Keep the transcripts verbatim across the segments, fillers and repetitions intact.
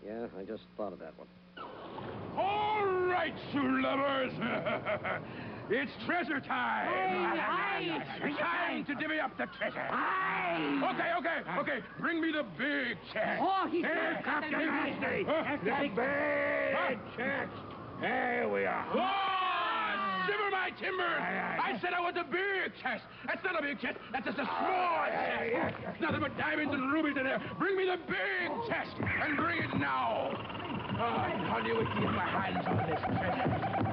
Yeah, I just thought of that one. All right, you lovers. It's treasure time. Aye, aye. It's time to divvy up the treasure. Aye. Okay, okay, okay. Bring me the big chest. Oh, he's Here got comes the the big master. chest. That's the The big big chest. Here we are. Oh, shiver my timbers. I said I want a big chest. That's not a big chest. That's just a small chest. It's nothing but diamonds and rubies in there. Bring me the big chest and bring it now. Oh, I thought you would get my hands on this treasure.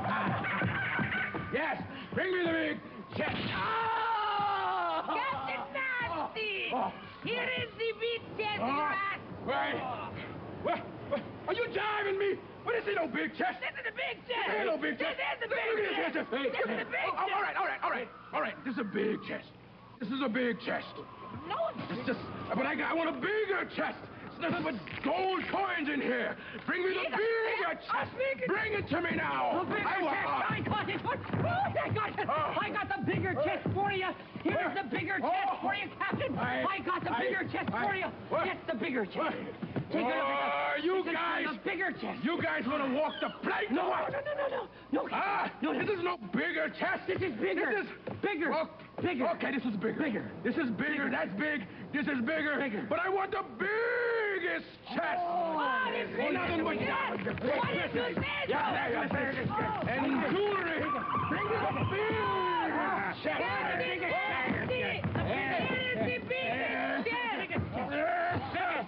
Yes, bring me the big chest. Oh! Captain Nasty! Oh. Here is the big chest, Oh. rat! Wait. What? What? Are you jiving me? What is it, no big chest? This is the big chest! This ain't no big chest. This is the Look big at chest! this chest. This is the big Oh, chest! all right, all right, all right, all right. This is a big chest. This is a big chest. No, This is just, but I, got, I want a bigger chest. It's nothing but gold coins in here. Bring me the bigger chest. Bring it to me now. the bigger I chest! want- I got it! What? Oh, I got it! Oh. I got the bigger chest for you! Here's the bigger Oh. chest for you, Captain! I- I got the I- bigger chest I- for you! What? Get the bigger chest! What? Take a look Oh, at the, you take a look guys- at the bigger chest! You guys want to walk the plank? No, or what? no, no, no, no, no, Ah, no, this is no bigger chest. This is bigger. This is bigger. Oh, Bigger. Okay, this is bigger. Bigger. This is bigger. That's big. This is bigger. Bigger. But I want the biggest chest. Oh, this is nothing but yes. What did you say? Yeah, yeah, yeah. Bigger. Oh. And jewelry. Bring me the biggest chest. Captain Nasty! Here is the biggest chest!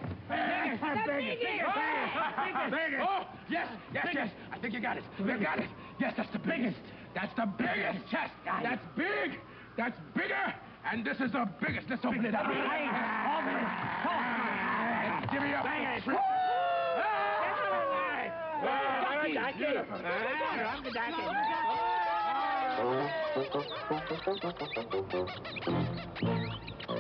Oh, yes, yes, yes. I think you got it. You got it. Yes, that's the biggest. That's the biggest chest. That's big. That's bigger. And this is the biggest. Let's open it up. Let's give me up. Beautiful.